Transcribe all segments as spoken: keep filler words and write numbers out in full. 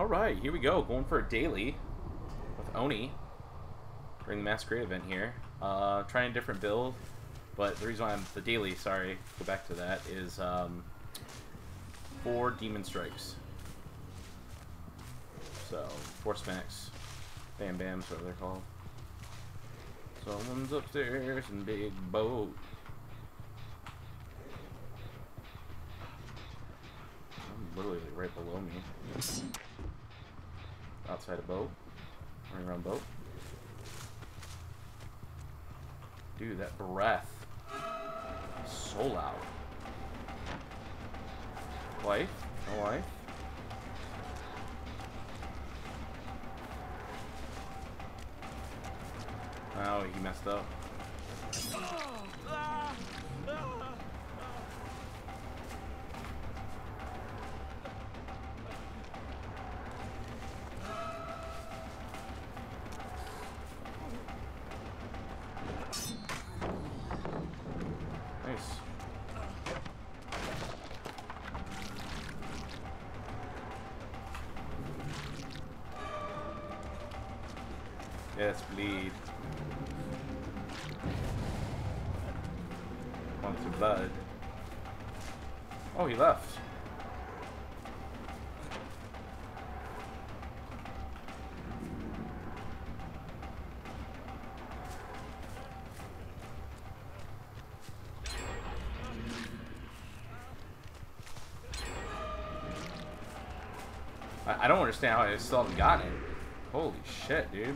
Alright, here we go. Going for a daily with Oni during the Masquerade event here. Uh, trying a different build, but the reason why I'm the daily, sorry, go back to that, is um, four Demon Strikes. So, four smacks. Bam Bams, whatever they're called. Someone's upstairs in big boat. I'm literally right below me. Outside a boat. Running around boat. Dude, that breath. So loud. Life? No life? Oh, he messed up. Nice. Yes, bleed. Wants some blood. Oh, he left. I, I don't understand how I still haven't gotten it. Holy shit, dude.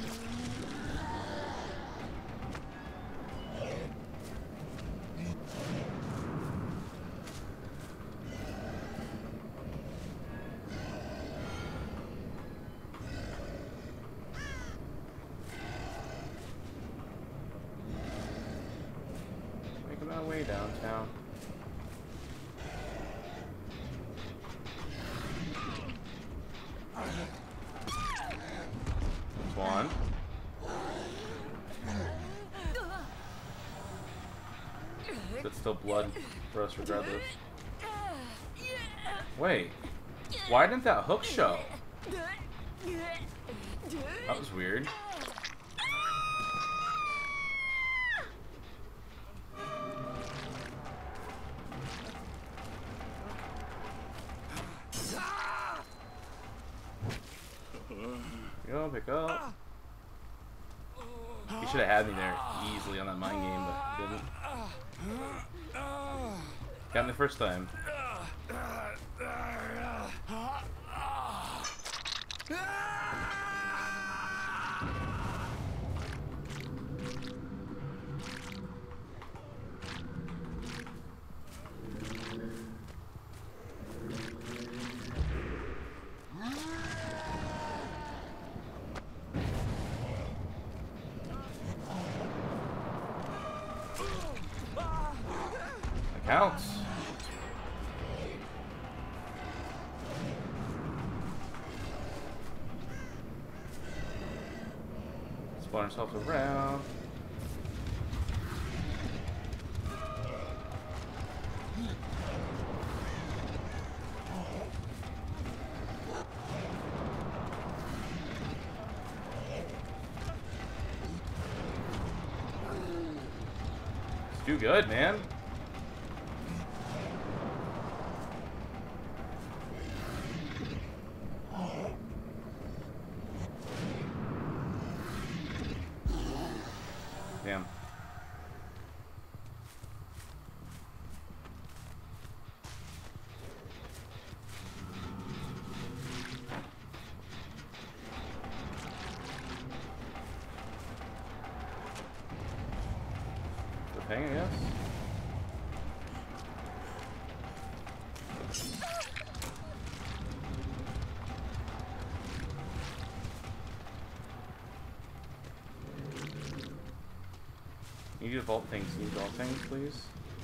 Making my way downtown. One. But still blood for us regardless. Wait. Why didn't that hook show? That was weird. Go, pick up. He should have had me there easily on that mind game, but didn't. Got me the first time. Counts. Spawn ourselves around. Let's do good, man. Damn. The thing, I guess. You need vault things. You need vault things, please.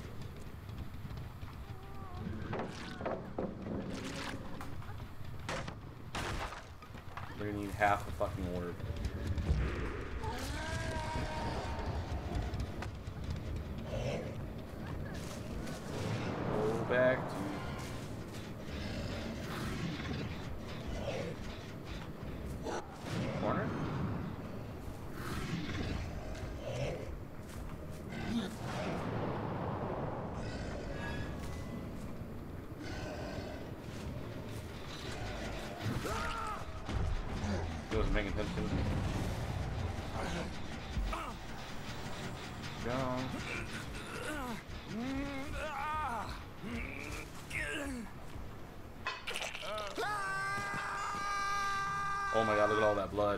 We're gonna need half a fucking orb. Go back to paying attention. Go. Oh my god, look at all that blood.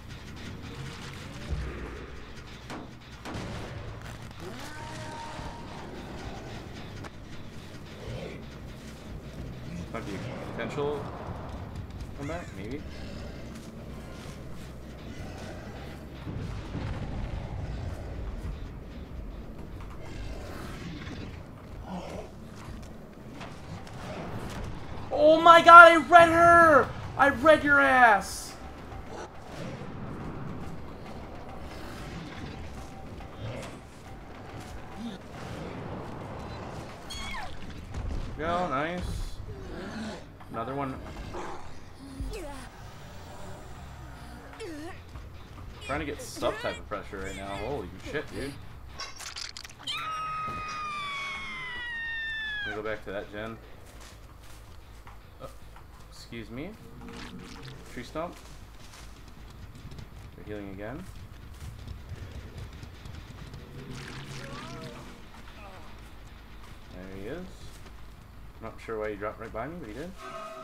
Might be a potential comeback, maybe. Oh my god, I read her! I read your ass! Go, nice. Another one. Trying to get sub type of pressure right now. Holy shit, dude. Let me go back to that gen. Oh, excuse me. Tree stump. We're healing again. There he is. Not sure why he dropped right by me, but he did.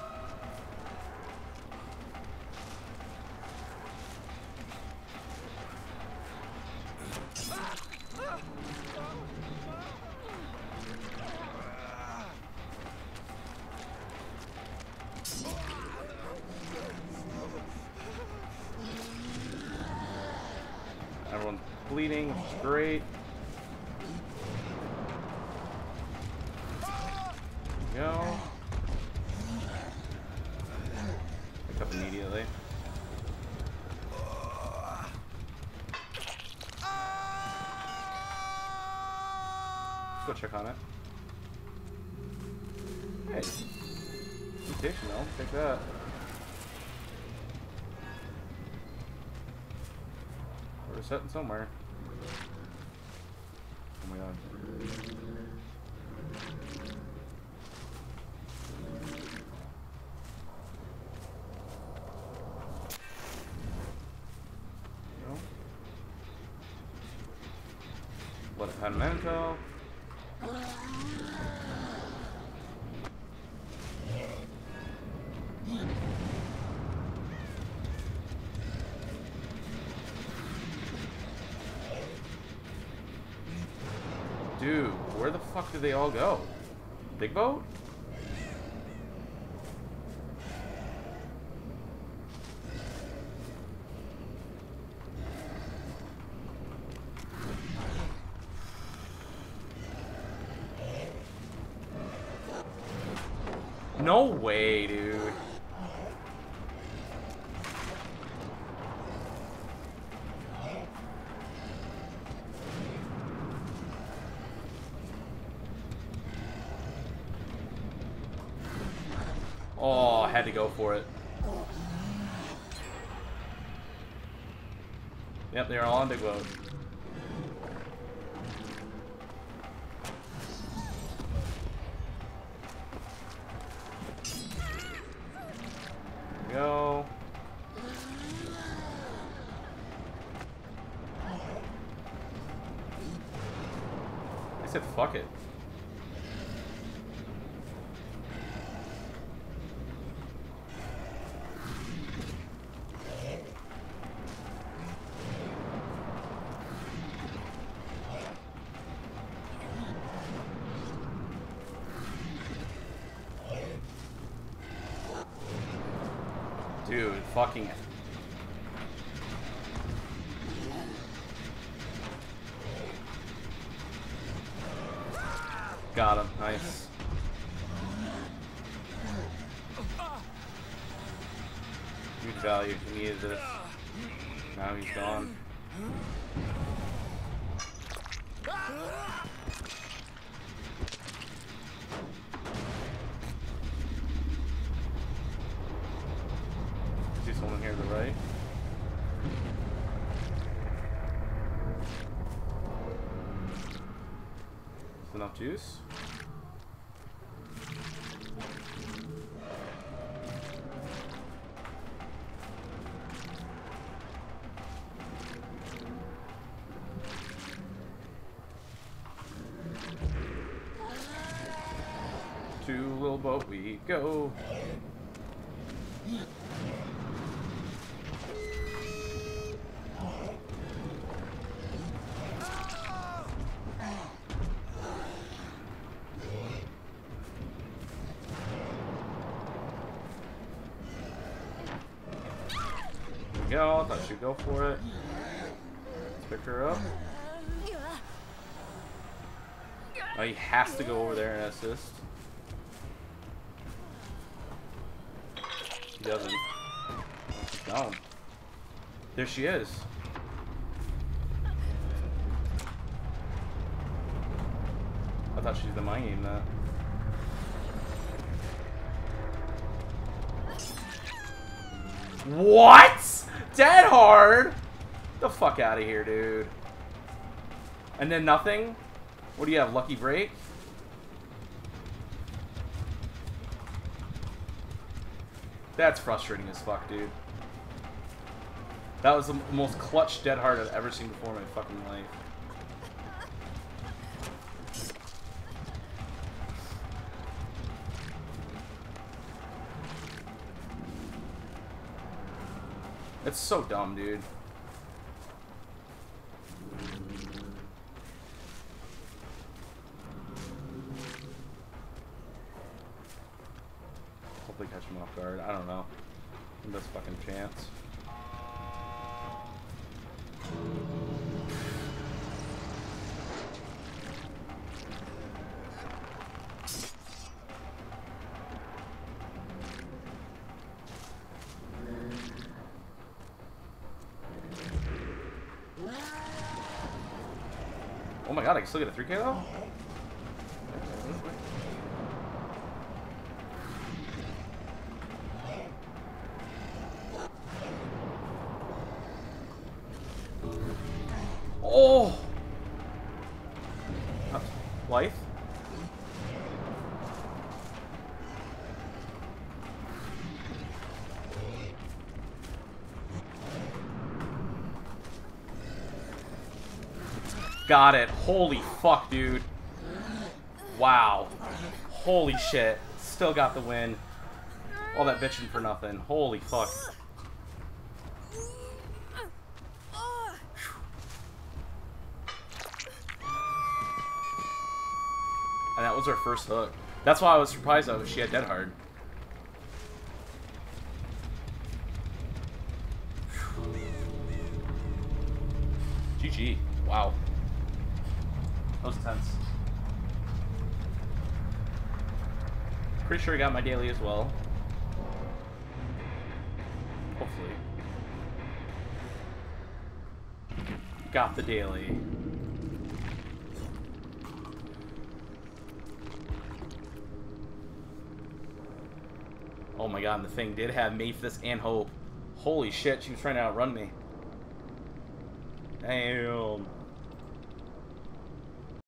Everyone's bleeding, which is great. Go. Pick up immediately. Let's go check on it. Hey. Mutation though, take that. We're setting somewhere. Oh my god. What a memento. Dude, where the fuck did they all go? Big boat? No way, dude. Oh, I had to go for it. Yep, they're all on big boat. Go. I said fuck it. Dude, fucking. Got him. Nice. Huge value. He needed this. Now he's gone. See someone here to the right. Is enough juice? to little boat we go. Go, I thought she'd go for it. Let's pick her up. Oh, he has to go over there and assist. He doesn't. No. There she is. I thought she was the mind game that. What? Dead hard? The fuck out of here, dude. And then nothing? What do you have, lucky break? That's frustrating as fuck, dude. That was the most clutch dead hard I've ever seen before in my fucking life. It's so dumb, dude. Hopefully catch him off guard. I don't know. Best fucking chance. Oh my god, I can still get a three K though? Oh! Uh, life? Got it. Holy fuck, dude. Wow. Holy shit. Still got the win. All that bitching for nothing. Holy fuck. And that was her first hook. That's why I was surprised that she had dead hard. G G. Wow. That was tense. Pretty sure I got my daily as well. Hopefully. Got the daily. Oh my god, and the thing did have Maphis and Hope. Holy shit, she was trying to outrun me. Damn.